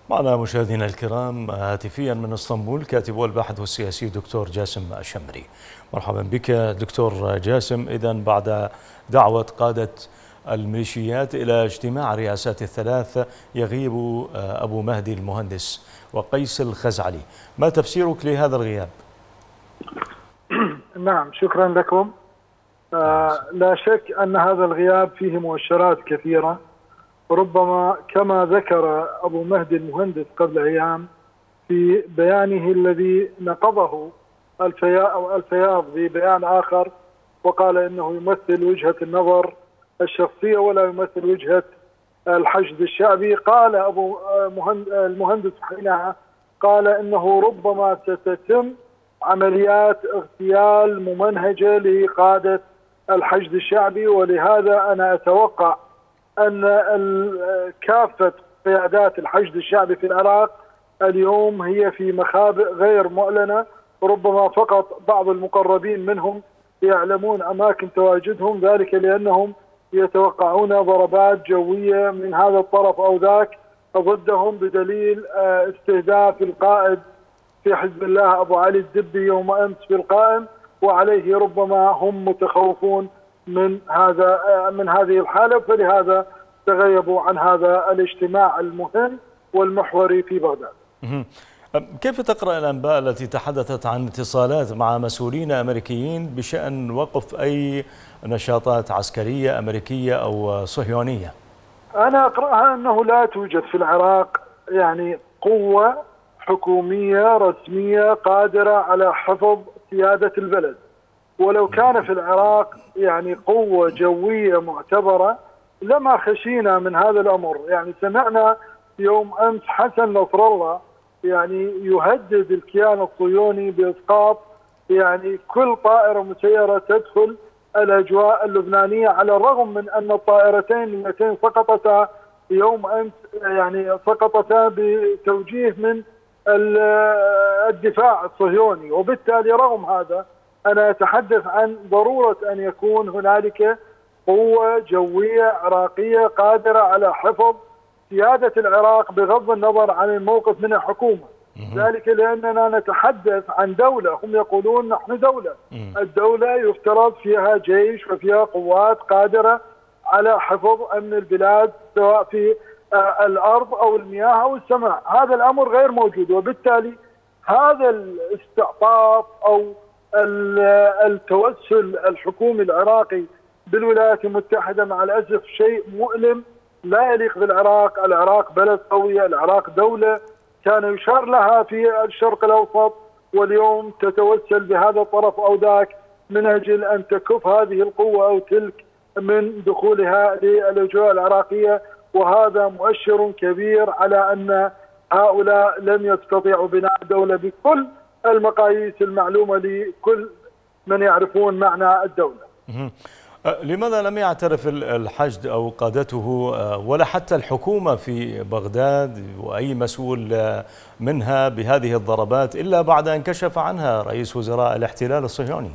معنا مشاهدينا الكرام هاتفيا من اسطنبول كاتب والباحث والسياسي دكتور جاسم الشمري. مرحبا بك دكتور جاسم. إذن بعد دعوة قادة الميليشيات إلى اجتماع الرئاسات الثلاث يغيب أبو مهدي المهندس وقيس الخزعلي، ما تفسيرك لهذا الغياب؟ نعم، شكرا لكم. لا شك أن هذا الغياب فيه مؤشرات كثيرة، ربما كما ذكر أبو مهدي المهندس قبل أيام في بيانه الذي نقضه الفياض في بيان آخر، وقال إنه يمثل وجهة النظر الشخصية ولا يمثل وجهة الحشد الشعبي. قال المهندس حينها قال إنه ربما ستتم عمليات اغتيال ممنهجة لقادة الحشد الشعبي، ولهذا أنا أتوقع أن كافة قيادات الحشد الشعبي في العراق اليوم هي في مخابئ غير معلنة، ربما فقط بعض المقربين منهم يعلمون أماكن تواجدهم، ذلك لأنهم يتوقعون ضربات جوية من هذا الطرف أو ذاك ضدهم، بدليل استهداف القائد في حزب الله أبو علي الدبي يوم أمس في القائم، وعليه ربما هم متخوفون من هذه الحالة، فلهذا تغيبوا عن هذا الاجتماع المهم والمحوري في بغداد. كيف تقرأ الأنباء التي تحدثت عن اتصالات مع مسؤولين أمريكيين بشأن وقف أي نشاطات عسكرية أمريكية أو صهيونية؟ أنا أقرأها أنه لا توجد في العراق قوة حكومية رسمية قادرة على حفظ سيادة البلد، ولو كان في العراق قوة جوية معتبرة لما خشينا من هذا الأمر. سمعنا يوم أمس حسن نصر الله يهدد الكيان الصهيوني بإسقاط كل طائرة مسيرة تدخل الأجواء اللبنانية، على الرغم من أن الطائرتين اللتين سقطتا يوم أمس سقطتا بتوجيه من الدفاع الصهيوني. وبالتالي رغم هذا أنا أتحدث عن ضرورة أن يكون هنالك قوة جوية عراقية قادرة على حفظ سيادة العراق بغض النظر عن الموقف من الحكومة، ذلك لأننا نتحدث عن دولة، هم يقولون نحن دولة، الدولة يفترض فيها جيش وفيها قوات قادرة على حفظ أمن البلاد سواء في الأرض أو المياه أو السماء. هذا الأمر غير موجود، وبالتالي هذا الاستعطاف أو التوسل الحكومي العراقي بالولايات المتحدة مع الأسف شيء مؤلم لا يليق بالعراق. العراق بلد قوي، العراق دولة كان يشار لها في الشرق الأوسط، واليوم تتوسل بهذا الطرف أو ذاك من أجل أن تكف هذه القوة أو تلك من دخولها للأجواء العراقية، وهذا مؤشر كبير على أن هؤلاء لم يستطيعوا بناء دولة بكل المقاييس المعلومة لكل من يعرفون معنى الدولة. لماذا لم يعترف الحشد أو قادته ولا حتى الحكومة في بغداد وأي مسؤول منها بهذه الضربات إلا بعد أن كشف عنها رئيس وزراء الاحتلال الصهيوني؟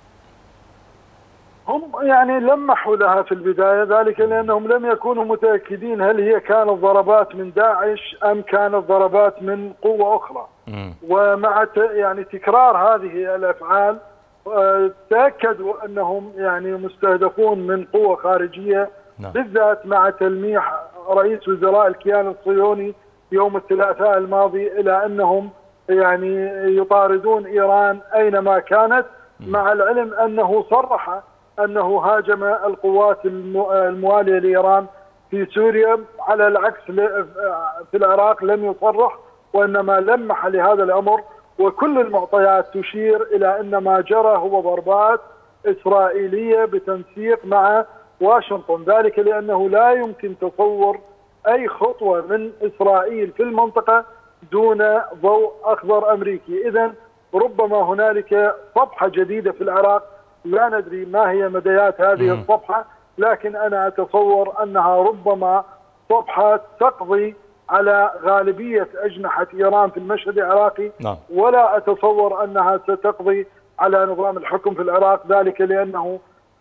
هم لمحوا لها في البداية، ذلك لأنهم لم يكونوا متأكدين هل هي كانت ضربات من داعش أم كانت ضربات من قوة أخرى. ومع تكرار هذه الأفعال تأكدوا أنهم مستهدفون من قوة خارجية، بالذات مع تلميح رئيس وزراء الكيان الصهيوني يوم الثلاثاء الماضي إلى أنهم يطاردون إيران أينما كانت، مع العلم أنه صرح أنه هاجم القوات الموالية لإيران في سوريا، على العكس في العراق لم يصرح وإنما لمح لهذا الأمر. وكل المعطيات تشير إلى أن ما جرى هو ضربات إسرائيلية بتنسيق مع واشنطن، ذلك لأنه لا يمكن تصور أي خطوة من إسرائيل في المنطقة دون ضوء أخضر أمريكي. إذن ربما هنالك صفحة جديدة في العراق، لا ندري ما هي مديات هذه الصفحة، لكن أنا أتصور أنها ربما صفحة تقضي على غالبية أجنحة إيران في المشهد العراقي، ولا أتصور أنها ستقضي على نظام الحكم في العراق، ذلك لأنه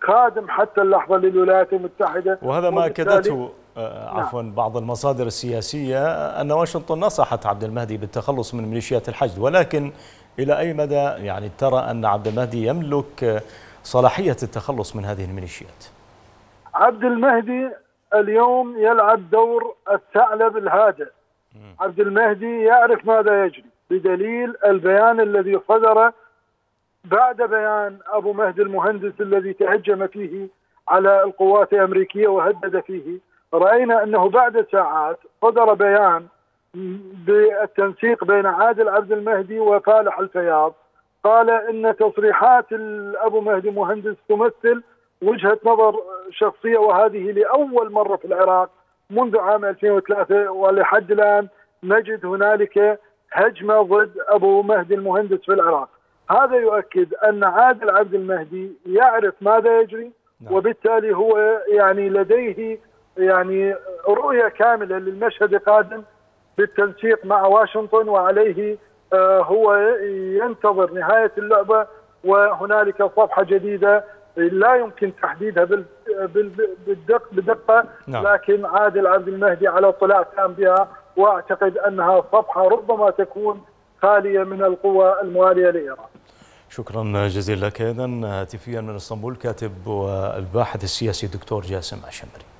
خادم حتى اللحظة للولايات المتحدة. وهذا ما أكدته عفوا بعض المصادر السياسية أن واشنطن نصحت عبد المهدي بالتخلص من ميليشيات الحشد، ولكن إلى أي مدى يعني ترى أن عبد المهدي يملك صلاحية التخلص من هذه الميليشيات؟ عبد المهدي اليوم يلعب دور الثعلب الهادئ. عبد المهدي يعرف ماذا يجري بدليل البيان الذي صدر بعد بيان أبو مهدي المهندس الذي تهجم فيه على القوات الأمريكية وهدد فيه. رأينا أنه بعد ساعات صدر بيان بالتنسيق بين عادل عبد المهدي وفالح الفياض، قال إن تصريحات أبو مهدي المهندس تمثل وجهة نظر شخصية، وهذه لأول مرة في العراق منذ عام 2003 ولحد الآن نجد هنالك هجمة ضد أبو مهدي المهندس في العراق. هذا يؤكد أن عادل عبد المهدي يعرف ماذا يجري، وبالتالي هو يعني لديه يعني رؤية كاملة للمشهد القادم بالتنسيق مع واشنطن، وعليه هو ينتظر نهاية اللعبة وهنالك صفحة جديدة لا يمكن تحديدها بدقة، لكن عادل عبد المهدي على اطلاع تام بها، واعتقد انها صفحة ربما تكون خالية من القوى الموالية لإيران. شكرا جزيلا لك. ايضا هاتفيا من اسطنبول كاتب والباحث السياسي الدكتور جاسم الشمري.